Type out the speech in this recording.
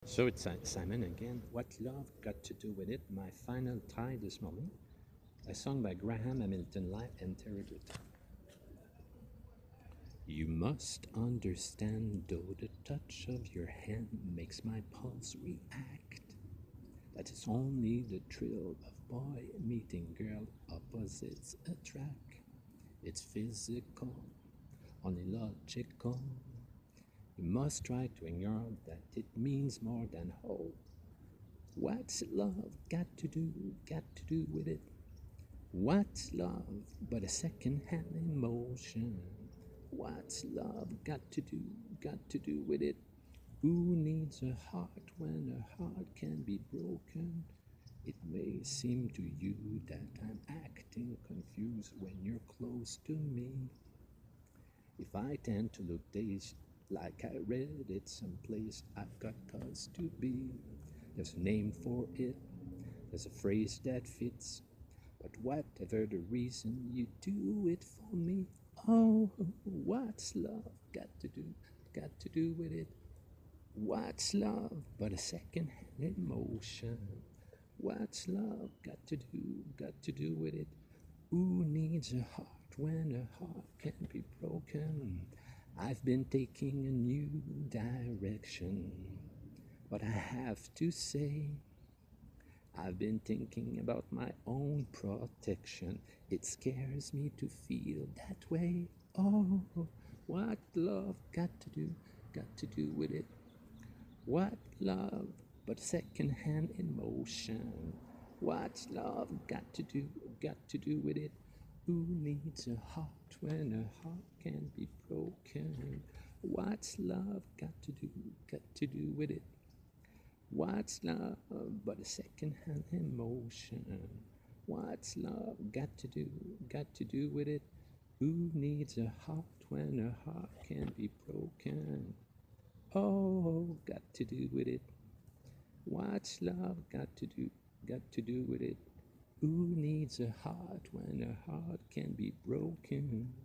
So it's Simon again. What love got to do with it? My final tie this morning. A song by Graham Hamilton Live and Interrogate. You must understand, though the touch of your hand makes my pulse react, that it's only the thrill of boy meeting girl opposites attract. It's physical, only logical. You must try to ignore that it means more than hope. What's love got to do with it? What's love but a second-hand emotion? What's love got to do with it? Who needs a heart when a heart can be broken? It may seem to you that I'm acting confused when you're close to me. If I tend to look dazed like I read it someplace, I've got cause to be. There's a name for it, there's a phrase that fits, but whatever the reason, you do it for me. Oh, what's love got to do with it? What's love but a second-hand emotion? What's love got to do with it? Who needs a heart when a heart can be broken? I've been taking a new direction, but I have to say, I've been thinking about my own protection. It scares me to feel that way. Oh, what love got to do with it? What love but second-hand emotion? What's love got to do with it? Who needs a heart when a heart can be broken? What's love got to do with it? What's love but a second-hand emotion? What's love got to do with it? Who needs a heart when a heart can be broken? Oh, got to do with it. What's love got to do with it? Who needs a heart when a heart can be broken?